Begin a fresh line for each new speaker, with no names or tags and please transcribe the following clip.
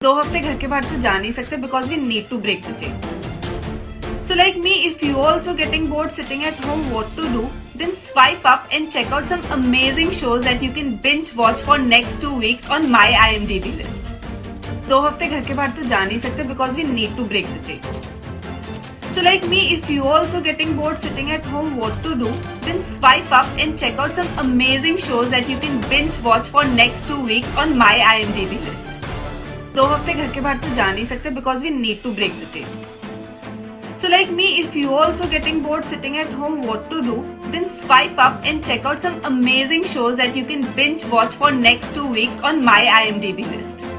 2 हफ्ते घर के बाहर तो जा नहीं सकते because we need to break the chain. So like me, if you also getting bored sitting at home, what to do? Then swipe up and check out some amazing shows that you can binge watch for next 2 weeks on my IMDb list. 2 हफ्ते घर के बाहर तो जा नहीं सकते because we need to break the chain. So like me, if you also getting bored sitting at home, what to do? Then swipe up and check out some amazing shows that you can binge watch for next 2 weeks on my IMDb list. 2 हफ्ते घर के बाहर तो जा नहीं सकते because we need to break the chain. So like me, if you also getting bored sitting at home, what to do? Then swipe up and check out some amazing shows that you can binge watch for next 2 weeks on my IMDb list.